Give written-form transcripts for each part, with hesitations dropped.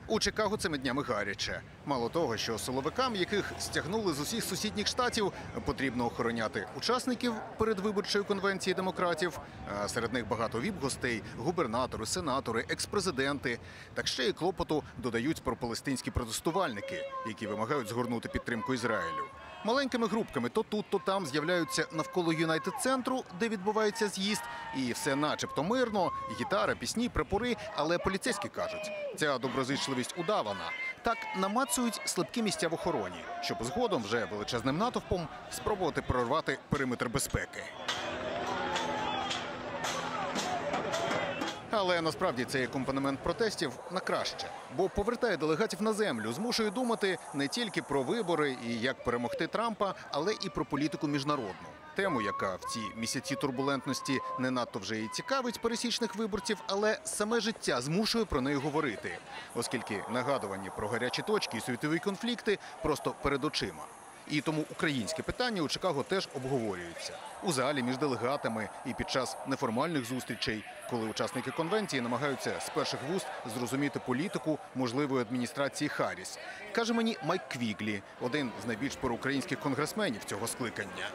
У Чикаго цими днями гаряче. Мало того, що силовикам, яких стягнули з усіх сусідніх штатів, потрібно охороняти учасників передвиборчої конвенції демократів, а серед них багато віп-гостей, губернатори, сенатори, екс-президенти. Так ще й клопоту додають пропалестинські протестувальники, які вимагають згорнути підтримку Ізраїлю. Маленькими групками то тут, то там з'являються навколо Юнайтед-центру, де відбувається з'їзд, і все начебто мирно, гітара, пісні, прапори, але поліцейські кажуть, ця доброзичливість удавана. Так намацують слабкі місця в охороні, щоб згодом вже величезним натовпом спробувати прорвати периметр безпеки. Але насправді цей акомпанемент протестів на краще, бо повертає делегатів на землю, змушує думати не тільки про вибори і як перемогти Трампа, але і про політику міжнародну. Тему, яка в ці місяці турбулентності не надто вже і цікавить пересічних виборців, але саме життя змушує про неї говорити, оскільки нагадування про гарячі точки і світові конфлікти просто перед очима. І тому українське питання у Чикаго теж обговорюється. У залі, між делегатами і під час неформальних зустрічей, коли учасники конвенції намагаються з перших вуст зрозуміти політику можливої адміністрації Харріс. Каже мені Майк Квіглі, один з найбільш проукраїнських конгресменів цього скликання.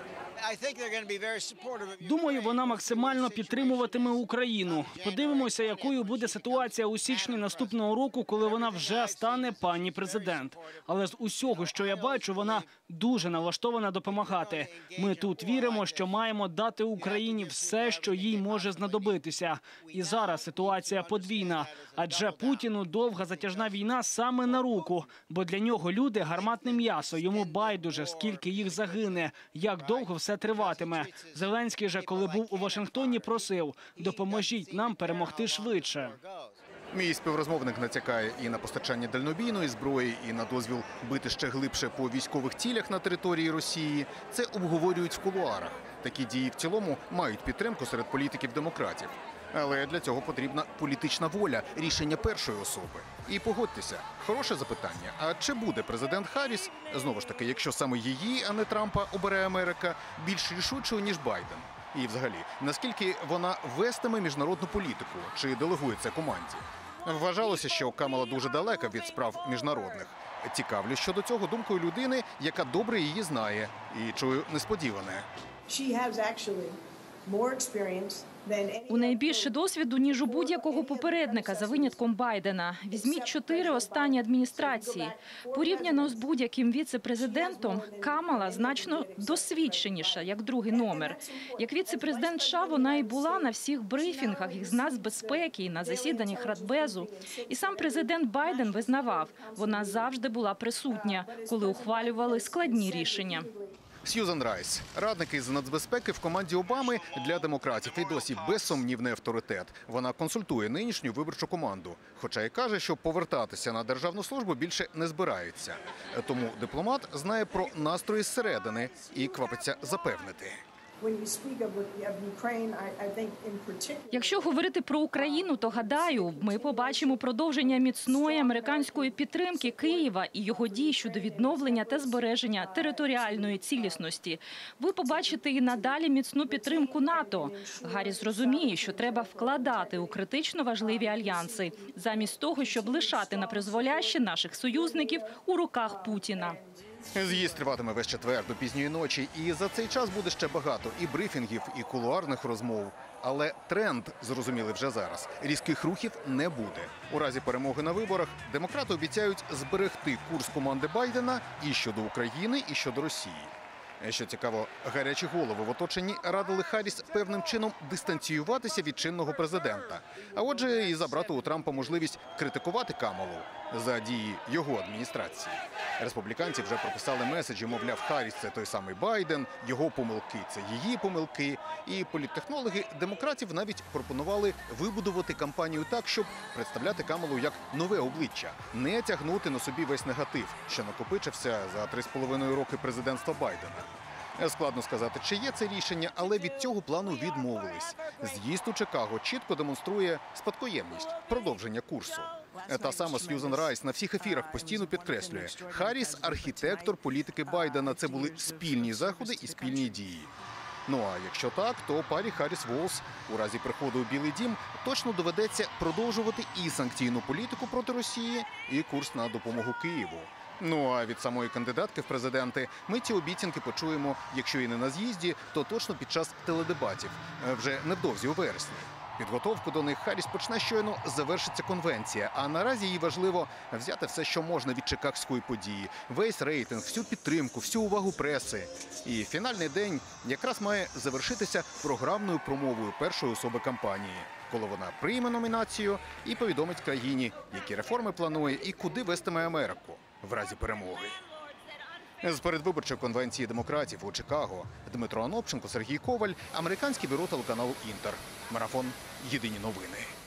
Думаю, вона максимально підтримуватиме Україну. Подивимося, якою буде ситуація у січні наступного року, коли вона вже стане пані президент. Але з усього, що я бачу, вона дуже налаштована допомагати. Ми тут віримо, що маємо дати Україні все, що їй може знадобитися. І зараз ситуація подвійна. Адже Путіну довга затяжна війна саме на руку. Бо для нього люди – гарматне м'ясо. Йому байдуже, скільки їх загине, як довго все триватиме. Зеленський же, коли був у Вашингтоні, просив – допоможіть нам перемогти швидше. Мій співрозмовник натякає і на постачання дальнобійної зброї, і на дозвіл бити ще глибше по військових цілях на території Росії. Це обговорюють в кулуарах. Такі дії в цілому мають підтримку серед політиків-демократів. Але для цього потрібна політична воля, рішення першої особи. І погодьтеся, хороше запитання, а чи буде президент Харріс, знову ж таки, якщо саме її, а не Трампа, обере Америка, більш рішучою, ніж Байден? І взагалі, наскільки вона вестиме міжнародну політику, чи делегує це команді? Вважалося, що Камала дуже далека від справ міжнародних. Цікавлюсь щодо цього думкою людини, яка добре її знає. І чую несподіване. У неї більше досвіду, ніж у будь-якого попередника, за винятком Байдена. Візьміть 4 останні адміністрації. Порівняно з будь-яким віце-президентом, Камала значно досвідченіша, як другий номер. Як віце-президент США вона і була на всіх брифінгах із нацбезпеки, і на засіданнях Радбезу. І сам президент Байден визнавав, вона завжди була присутня, коли ухвалювали складні рішення. Сьюзан Райс, радник із нацбезпеки в команді Обами для демократів і досі безсумнівний авторитет. Вона консультує нинішню виборчу команду, хоча й каже, що повертатися на державну службу більше не збирається. Тому дипломат знає про настрої зсередини і квапиться запевнити. Якщо говорити про Україну, то, гадаю, ми побачимо продовження міцної американської підтримки Києва і його дій щодо відновлення та збереження територіальної цілісності. Ви побачите і надалі міцну підтримку НАТО. Гарріс розуміє, що треба вкладати у критично важливі альянси, замість того, щоб лишати на призволяще наших союзників у руках Путіна. З'їзд триватиме весь четвер до пізньої ночі, і за цей час буде ще багато і брифінгів, і кулуарних розмов. Але тренд, зрозумілий вже зараз, різких рухів не буде. У разі перемоги на виборах демократи обіцяють зберегти курс команди Байдена і щодо України, і щодо Росії. Що цікаво, гарячі голови в оточенні радили Харріс певним чином дистанціюватися від чинного президента. А отже, і забрати у Трампа можливість критикувати Камалу за дії його адміністрації. Республіканці вже прописали меседжі, мовляв, Харріс – це той самий Байден, його помилки – це її помилки. І політтехнологи демократів навіть пропонували вибудувати кампанію так, щоб представляти Камалу як нове обличчя, не тягнути на собі весь негатив, що накопичився за 3,5 роки президентства Байдена. Складно сказати, чи є це рішення, але від цього плану відмовились. З'їзд у Чикаго чітко демонструє спадкоємність, продовження курсу. Та сама Сьюзан Райс на всіх ефірах постійно підкреслює, Харріс – архітектор політики Байдена. Це були спільні заходи і спільні дії. Ну а якщо так, то парі Харріс-Волз у разі приходу у Білий дім точно доведеться продовжувати і санкційну політику проти Росії, і курс на допомогу Києву. Ну а від самої кандидатки в президенти ми ці обіцянки почуємо, якщо і не на з'їзді, то точно під час теледебатів, вже невдовзі у вересні. Підготовку до них Харріс почне щойно завершиться конвенція, а наразі їй важливо взяти все, що можна від чикагської події, весь рейтинг, всю підтримку, всю увагу преси. І фінальний день якраз має завершитися програмною промовою першої особи кампанії, коли вона прийме номінацію і повідомить країні, які реформи планує і куди вестиме Америку в разі перемоги. З передвиборчої конвенції демократів у Чикаго Дмитро Анопченко, Сергій Коваль, американське бюро телеканалу «Інтер». Марафон. Єдині новини.